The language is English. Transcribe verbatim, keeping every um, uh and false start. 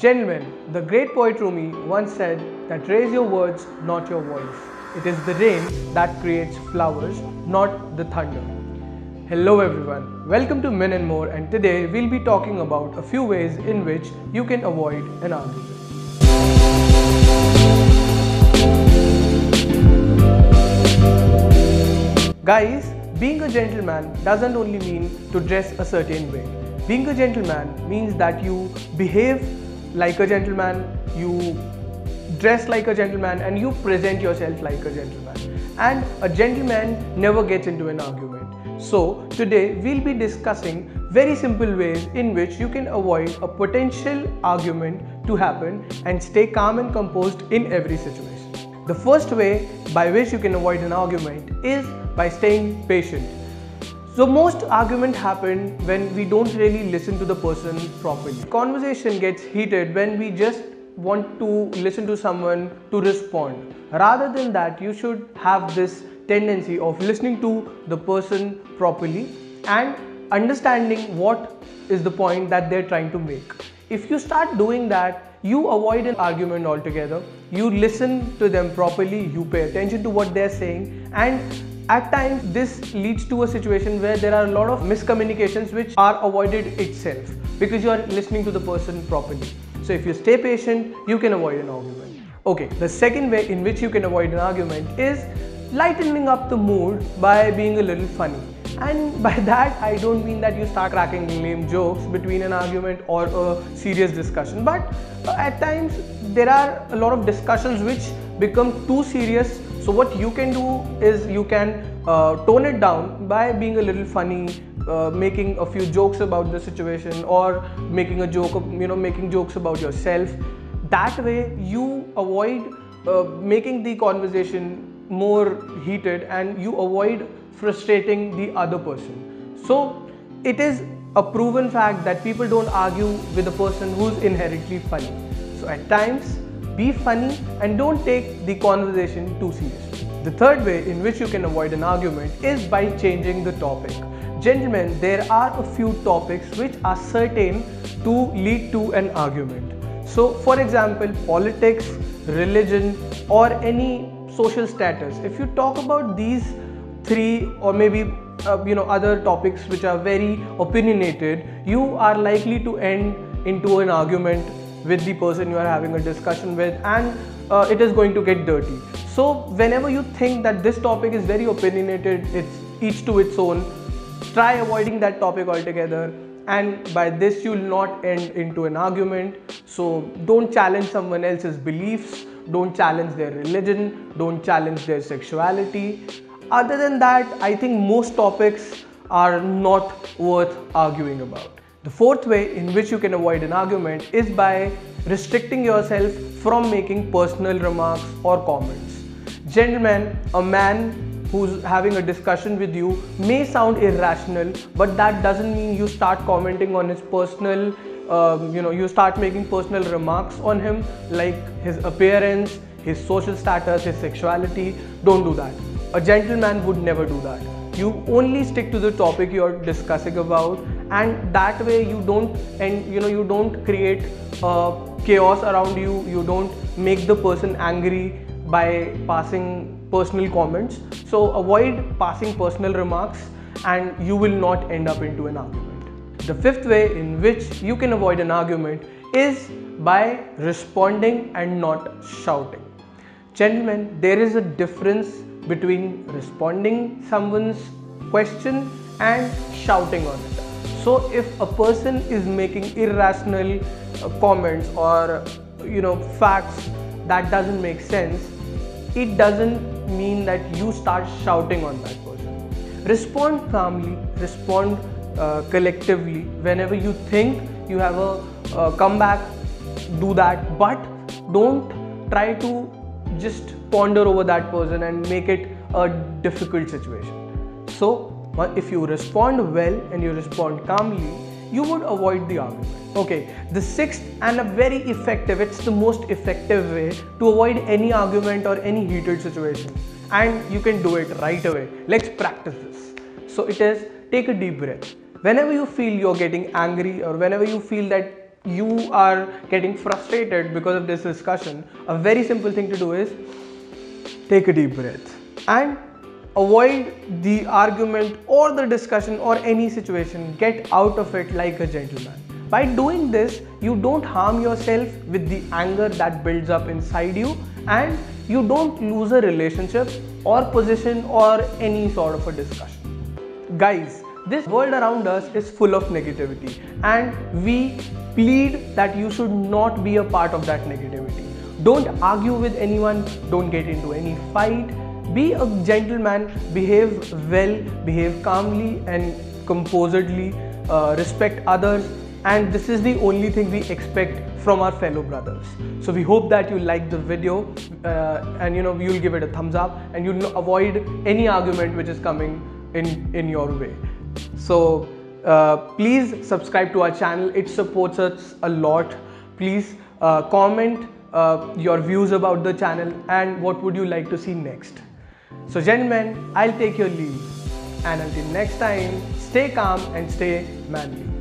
Gentlemen, the great poet Rumi once said that raise your words, not your voice. It is the rain that creates flowers, not the thunder. Hello everyone, welcome to Men and More, and today we'll be talking about a few ways in which you can avoid an argument. Guys, being a gentleman doesn't only mean to dress a certain way. Being a gentleman means that you behave like a gentleman, you dress like a gentleman, and you present yourself like a gentleman. And a gentleman never gets into an argument. So today we'll be discussing very simple ways in which you can avoid a potential argument to happen and stay calm and composed in every situation. The first way by which you can avoid an argument is by staying patient. So most arguments happen when we don't really listen to the person properly. Conversation gets heated when we just want to listen to someone to respond. Rather than that, you should have this tendency of listening to the person properly and understanding what is the point that they're trying to make. If you start doing that, you avoid an argument altogether. You listen to them properly, you pay attention to what they're saying, and at times this leads to a situation where there are a lot of miscommunications which are avoided itself because you are listening to the person properly. So if you stay patient, you can avoid an argument. Okay, the second way in which you can avoid an argument is lightening up the mood by being a little funny. And by that I don't mean that you start cracking lame jokes between an argument or a serious discussion, but at times there are a lot of discussions which become too serious. So what you can do is you can uh, tone it down by being a little funny, uh, making a few jokes about the situation, or making a joke of, you know, making jokes about yourself. That way you avoid uh, making the conversation more heated and you avoid frustrating the other person. So it is a proven fact that people don't argue with a person who's inherently funny. So at times, be funny and don't take the conversation too seriously. The third way in which you can avoid an argument is by changing the topic. Gentlemen, there are a few topics which are certain to lead to an argument. So for example, politics, religion, or any social status. If you talk about these three or maybe uh, you know other topics which are very opinionated, you are likely to end into an argument with the person you are having a discussion with, and uh, it is going to get dirty. So whenever you think that this topic is very opinionated, it's each to its own, try avoiding that topic altogether, and by this you will not end into an argument. So don't challenge someone else's beliefs, don't challenge their religion, don't challenge their sexuality. Other than that, I think most topics are not worth arguing about. The fourth way in which you can avoid an argument is by restricting yourself from making personal remarks or comments. Gentlemen, a man who's having a discussion with you may sound irrational, but that doesn't mean you start commenting on his personal, um, you know, you start making personal remarks on him, like his appearance, his social status, his sexuality. Don't do that. A gentleman would never do that. You only stick to the topic you're discussing about, and that way you don't and you know you don't create uh, chaos around you. You don't make the person angry by passing personal comments. So avoid passing personal remarks and you will not end up into an argument. The fifth way in which you can avoid an argument is by responding and not shouting. Gentlemen, there is a difference between responding someone's question and shouting on it. So if a person is making irrational uh, comments or you know facts that doesn't make sense, it doesn't mean that you start shouting on that person. Respond calmly, respond uh, collectively. Whenever you think you have a uh, comeback, do that, but don't try to just ponder over that person and make it a difficult situation. So if you respond well and you respond calmly, you would avoid the argument. Okay, the sixth and a very effective, it's the most effective way to avoid any argument or any heated situation, and you can do it right away. Let's practice this. So it is, take a deep breath. Whenever you feel you're getting angry or whenever you feel that you are getting frustrated because of this discussion, a very simple thing to do is take a deep breath and avoid the argument or the discussion or any situation. Get out of it like a gentleman. By doing this, you don't harm yourself with the anger that builds up inside you, and you don't lose a relationship or position or any sort of a discussion. Guys, this world around us is full of negativity, and we plead that you should not be a part of that negativity. Don't argue with anyone, don't get into any fight. Be a gentleman, behave well, behave calmly and composedly, uh, respect others, and this is the only thing we expect from our fellow brothers. So we hope that you like the video, uh, and you know you'll give it a thumbs up, and you'll avoid any argument which is coming in in your way. So uh, please subscribe to our channel, it supports us a lot. Please uh, comment uh, your views about the channel and what would you like to see next. So gentlemen, I'll take your leave, and until next time, stay calm and stay manly.